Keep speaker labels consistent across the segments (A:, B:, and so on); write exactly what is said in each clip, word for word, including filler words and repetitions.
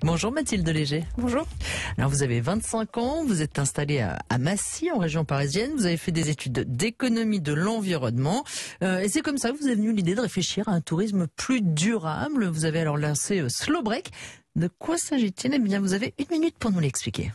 A: Bonjour Mathilde Léger.
B: Bonjour.
A: Alors vous avez vingt-cinq ans, vous êtes installée à, à Massy, en région parisienne. Vous avez fait des études d'économie de l'environnement. Euh, et c'est comme ça que vous avez venu l'idée de réfléchir à un tourisme plus durable. Vous avez alors lancé euh, Slow Break. De quoi s'agit-il? Eh bien, vous avez une minute pour nous l'expliquer.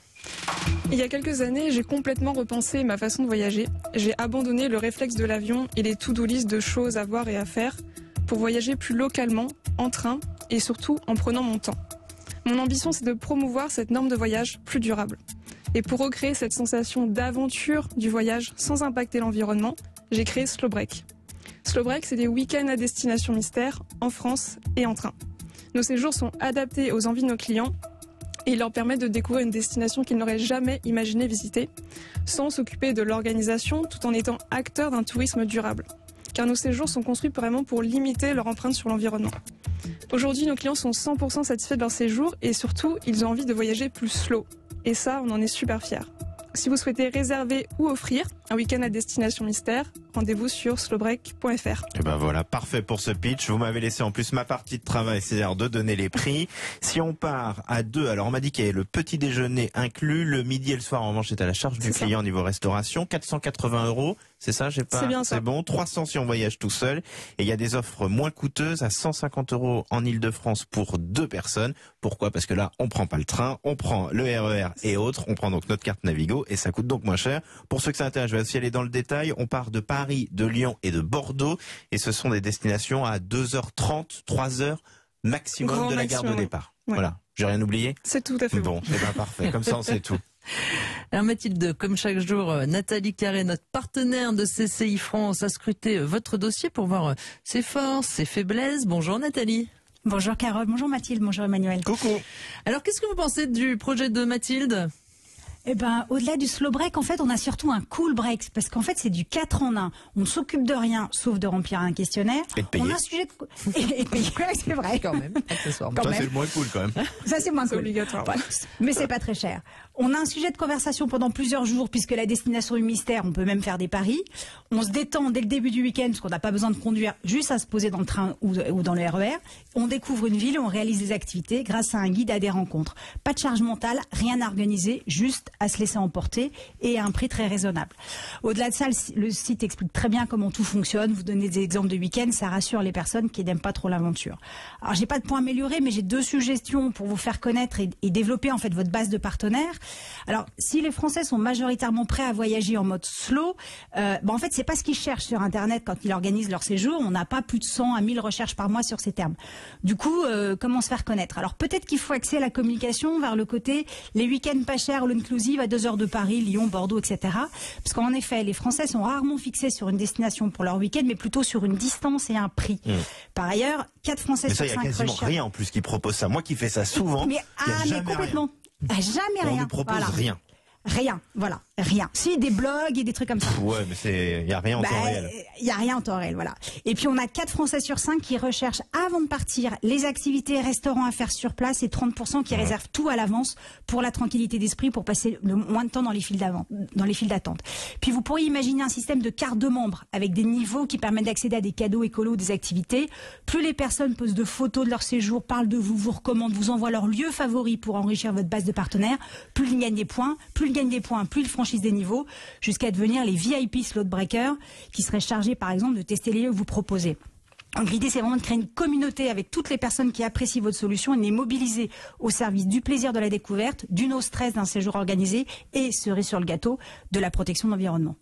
B: Il y a quelques années, j'ai complètement repensé ma façon de voyager. J'ai abandonné le réflexe de l'avion et les to-do list de choses à voir et à faire pour voyager plus localement, en train et surtout en prenant mon temps. Mon ambition, c'est de promouvoir cette norme de voyage plus durable. Et pour recréer cette sensation d'aventure du voyage sans impacter l'environnement, j'ai créé Slow Break. Slow Break, c'est des week-ends à destination mystère en France et en train. Nos séjours sont adaptés aux envies de nos clients et ils leur permettent de découvrir une destination qu'ils n'auraient jamais imaginé visiter, sans s'occuper de l'organisation tout en étant acteurs d'un tourisme durable. Car nos séjours sont construits vraiment pour limiter leur empreinte sur l'environnement. Aujourd'hui, nos clients sont cent pour cent satisfaits de leur séjour et surtout, ils ont envie de voyager plus slow. Et ça, on en est super fiers. Si vous souhaitez réserver ou offrir un week-end à destination mystère, rendez-vous sur slow break point f r.
C: Et ben voilà, parfait pour ce pitch. Vous m'avez laissé en plus ma partie de travail, c'est-à-dire de donner les prix. Si on part à deux, alors on m'a dit qu'il y avait le petit déjeuner inclus, le midi et le soir en revanche c'est à la charge du client au niveau restauration, quatre cent quatre-vingts euros. C'est ça, j'ai pas.
B: C'est bien ça.
C: C'est bon. trois cents si on voyage tout seul. Et il y a des offres moins coûteuses à cent cinquante euros en Ile-de-France pour deux personnes. Pourquoi? Parce que là, on prend pas le train, on prend le R E R et autres. On prend donc notre carte Navigo et ça coûte donc moins cher. Pour ceux que ça intéresse, je vais aussi aller dans le détail. On part de Paris, de Lyon et de Bordeaux. Et ce sont des destinations à deux heures trente, trois heures maximum
B: Grand
C: de la
B: maximum,
C: gare de
B: ouais.
C: départ.
B: Ouais.
C: Voilà. J'ai rien oublié?
B: C'est tout à fait
C: Bon, c'est ben parfait. Comme ça, on sait tout.
A: Alors Mathilde, comme chaque jour, Nathalie Carré, notre partenaire de C C I France, a scruté votre dossier pour voir ses forces, ses faiblesses. Bonjour Nathalie.
D: Bonjour Carole, bonjour Mathilde, bonjour Emmanuel.
C: Coucou.
A: Alors qu'est-ce que vous pensez du projet de Mathilde?
D: Eh ben, au-delà du slow break, en fait, on a surtout un cool break, parce qu'en fait, c'est du quatre en un. On ne s'occupe de rien, sauf de remplir un questionnaire.
C: Et de payer.
D: On a un sujet de... et, et de payer, ouais, c'est vrai.
A: Quand même, accessoirement.
D: Quand
C: Ça,
D: même.
C: c'est le moins cool quand même.
D: Ça, c'est moins
B: C'est
D: cool.
B: obligatoire.
D: Voilà. Mais c'est pas très cher. On a un sujet de conversation pendant plusieurs jours, puisque la destination du mystère, on peut même faire des paris. On se détend dès le début du week-end, parce qu'on n'a pas besoin de conduire, juste à se poser dans le train ou, ou dans le R E R. On découvre une ville, on réalise des activités grâce à un guide, à des rencontres. Pas de charge mentale, rien à organiser, juste à se laisser emporter et à un prix très raisonnable. Au-delà de ça, le site explique très bien comment tout fonctionne. Vous donnez des exemples de week-end, ça rassure les personnes qui n'aiment pas trop l'aventure. Alors, j'ai pas de point amélioré, mais j'ai deux suggestions pour vous faire connaître et, et développer en fait votre base de partenaires. Alors, si les Français sont majoritairement prêts à voyager en mode slow, euh, ben en fait, c'est pas ce qu'ils cherchent sur Internet quand ils organisent leur séjour. On n'a pas plus de cent à mille recherches par mois sur ces termes. Du coup, euh, comment se faire connaître? Alors, peut-être qu'il faut axer la communication vers le côté les week-ends pas chers, all inclusive à deux heures de Paris, Lyon, Bordeaux, et cetera. Parce qu'en effet, les Français sont rarement fixés sur une destination pour leur week-end, mais plutôt sur une distance et un prix. Mmh. Par ailleurs, quatre Français
C: Mais ça,
D: sur
C: il y a
D: cinq
C: quasiment
D: recherchent...
C: rien en plus qui propose ça. Moi qui fais ça souvent,
D: mais,
C: il y a
D: ah,
C: jamais
D: mais complètement.
C: rien.
D: Jamais
C: On
D: rien.
C: nous propose
D: Voilà.
C: rien.
D: Rien, voilà, rien. Si, des blogs et des trucs comme ça.
C: Ouais, mais c'est, il y a rien en
D: Bah,
C: temps réel.
D: Il y a rien en temps réel, voilà. Et puis on a quatre Français sur cinq qui recherchent avant de partir les activités et restaurants à faire sur place et trente pour cent qui
C: Ouais.
D: réservent tout à l'avance pour la tranquillité d'esprit, pour passer le moins de temps dans les files d'avant, dans les files d'attente. Puis vous pourriez imaginer un système de carte de membres avec des niveaux qui permettent d'accéder à des cadeaux écolos, des activités. Plus les personnes posent de photos de leur séjour, parlent de vous, vous recommandent, vous envoient leur lieu favori pour enrichir votre base de partenaires, plus ils gagnent des points, plus ils gagnent des points, plus ils franchissent des niveaux, jusqu'à devenir les V I P Slow Breakers, qui seraient chargés par exemple de tester les lieux que vous proposez. Donc l'idée, c'est vraiment de créer une communauté avec toutes les personnes qui apprécient votre solution et de les mobiliser au service du plaisir de la découverte, du no stress d'un séjour organisé et, cerise sur le gâteau, de la protection de l'environnement.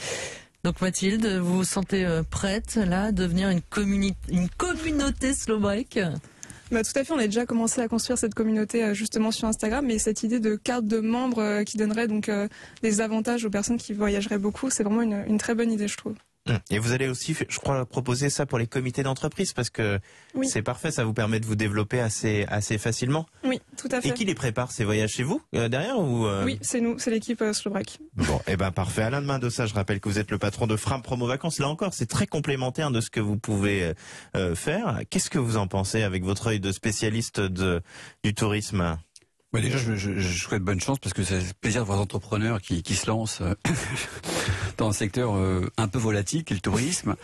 A: Donc Mathilde, vous vous sentez prête là à devenir une, communi- une communauté Slow Break?
B: Bah, tout à fait, on a déjà commencé à construire cette communauté euh, justement sur Instagram, mais cette idée de carte de membres euh, qui donnerait donc euh, des avantages aux personnes qui voyageraient beaucoup, c'est vraiment une, une très bonne idée, je trouve.
C: Et vous allez aussi, je crois, proposer ça pour les comités d'entreprise parce que
B: Oui.
C: c'est parfait, ça vous permet de vous développer assez assez facilement.
B: Oui, tout à fait.
C: Et qui les prépare ces voyages chez vous euh, derrière ou euh...
B: Oui, c'est nous, c'est l'équipe euh, Slow Break.
C: Bon, et ben parfait. Alain de Main-Dossa, je rappelle que vous êtes le patron de Fram Promo Vacances. Là encore, c'est très complémentaire de ce que vous pouvez euh, faire. Qu'est-ce que vous en pensez avec votre œil de spécialiste de du tourisme?
E: Ouais, déjà, je, je, je souhaite bonne chance parce que c'est le plaisir de voir des entrepreneurs qui, qui se lancent euh, dans un secteur euh, un peu volatile, qui est le tourisme.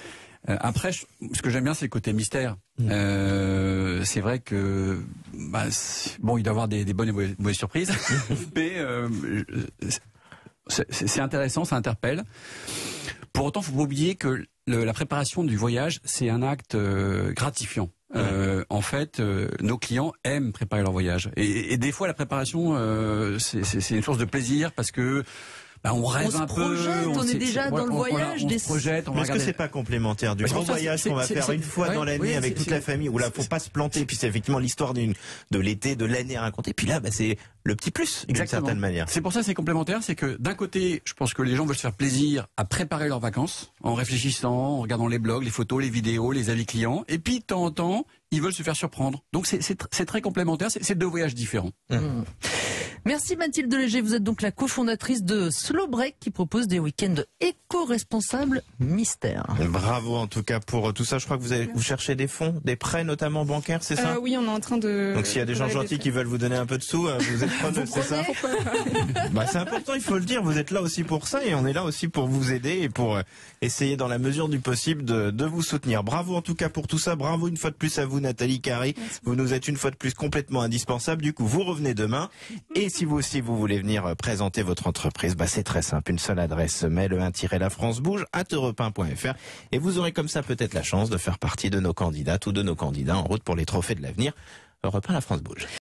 E: Euh, après, je, ce que j'aime bien, c'est le côté mystère. Mmh. Euh, c'est vrai que bah, bon, il doit y avoir des, des bonnes et mauvaises, mauvaises surprises, mais euh, c'est, c'est intéressant, ça interpelle. Pour autant, faut pas oublier que le, la préparation du voyage, c'est un acte euh, gratifiant. Euh, en fait, euh, nos clients aiment préparer leur voyage, et, et des fois, la préparation, euh, c'est, c'est, c'est une source de plaisir parce que. Bah, on rêve
A: on
E: un
A: se projette,
E: peu,
A: on,
E: on
A: est déjà
E: on,
A: dans le
E: on,
A: voyage.
E: On, on
A: des...
E: se projette, on
C: Mais est-ce
E: regarder...
C: que c'est pas complémentaire du grand voyage qu'on va faire une fois ouais, dans l'année oui, avec toute la famille, où là faut pas se planter, puis c'est effectivement l'histoire d'une de l'été, de l'année à raconter, puis là bah, c'est le petit plus d'une certaine manière.
E: C'est pour ça que c'est complémentaire, c'est que d'un côté, je pense que les gens veulent se faire plaisir à préparer leurs vacances, en réfléchissant, en regardant les blogs, les photos, les vidéos, les avis clients, et puis de temps en temps, ils veulent se faire surprendre. Donc c'est, c'est, c'est très complémentaire, c'est, c'est deux voyages différents.
A: Mmh. Merci Mathilde Léger, vous êtes donc la cofondatrice de Slow Break qui propose des week-ends éco-responsables mystères.
C: Bravo en tout cas pour tout ça. Je crois que vous, avez, vous cherchez des fonds, des prêts notamment bancaires, c'est ça?
B: euh, Oui, on est en train de...
C: Donc s'il y a des gens gentils qui veulent vous donner un peu de sous, vous êtes preneuse, c'est ça? Bah, c'est important, il faut le dire, vous êtes là aussi pour ça et on est là aussi pour vous aider et pour essayer dans la mesure du possible de, de vous soutenir. Bravo en tout cas pour tout ça, bravo une fois de plus à vous Nathalie Carré. Vous nous êtes une fois de plus complètement indispensable. Du coup, vous revenez demain et si vous aussi vous voulez venir présenter votre entreprise, bah c'est très simple, une seule adresse mail un tiret la France bouge arobase europe un point f r et vous aurez comme ça peut-être la chance de faire partie de nos candidates ou de nos candidats en route pour les trophées de l'avenir. Europe un, la France bouge.